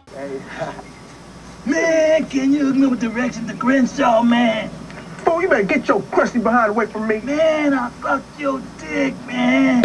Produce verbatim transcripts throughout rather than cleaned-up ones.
Hey. Man, can you hook me with directions to Crenshaw, man? Fool, you better get your crusty behind away from me. Man, I fucked your dick, man.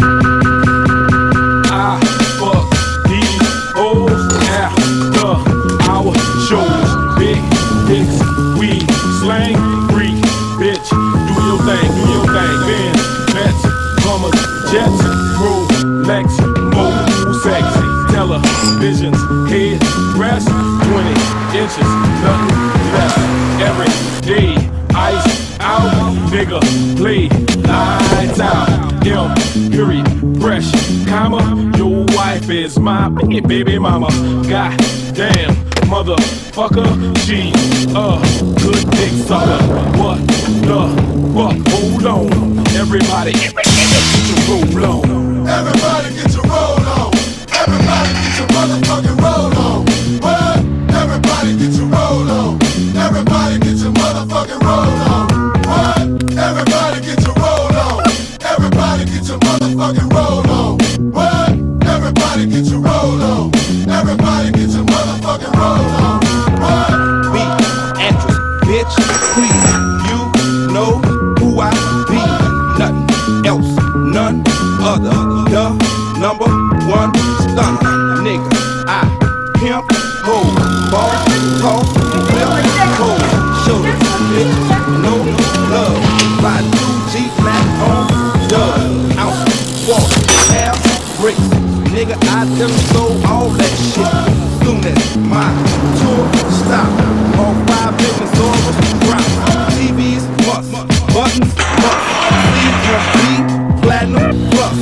I fuck these hoes after our shows. Big dicks, we slang free, bitch. Do your thing, do your thing. Benz, Mets, Hummers, Jets, Rolex, move sexy. Televisions, head rest, twenty inches, nothing less. Every day, ice out, nigga, play lights out. M, period, fresh, comma. Your wife is my baby mama. God damn, motherfucker, she a good dick sucker. What the fuck? Hold on, everybody, everybody get your roll on. Everybody get your roll on. Everybody get your motherfucking roll on. What? Everybody get your roll on. Everybody get your motherfucking roll on. What? Everybody get your roll on. Everybody get your motherfucking roll on. What? Everybody get your roll on. Everybody get your motherfucking roll on. What? Be actress, bitch, please. You know who I be. Nothing else, none other. The number one stunner, nigga. I pimp, hold, ball, talk, flip, hold, shoulder, bitch, no love. Buy new Jeep Mac on dub, ounce, walk, half, bricks, nigga. I done sold all that shit. Soon as my tour stop, all five million dollars drop. T Vs must, buttons must, C must be platinum plus.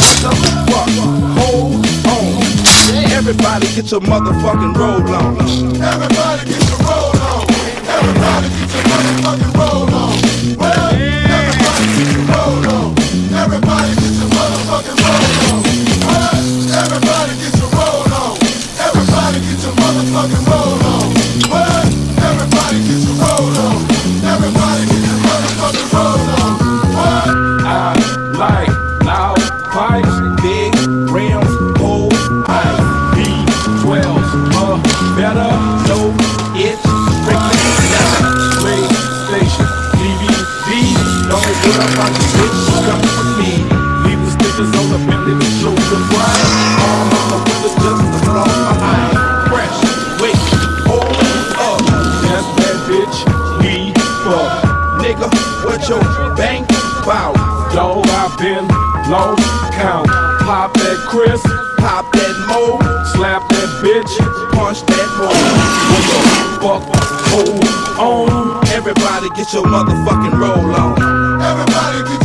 Hold on. Everybody get your motherfucking roll on. Everybody get your roll on. Everybody get your motherfucking roll on. Well, everybody get your roll on. Everybody get your motherfucking roll on. Well, everybody get your roll on. Everybody get your motherfucking roll on. Well, everybody get your roll on. Everybody get your motherfucking roll on. What? I like loud pipes, big rims, old ice, B twelves, uh, better know it's strictly PlayStation, D V D, don't put up on the bitch, come with me. Leave the stickers on the Bentley to show the pride. All on the windows just to put off my eye. Fresh, wait, hold up, that's that bitch, we fuck. Nigga, what your bank bout? Dog, I've been lost count. Pop that Chris, Pop that mo, slap that bitch, punch that hoe. what the fuck, hold on. Everybody get your motherfucking roll on. Everybody get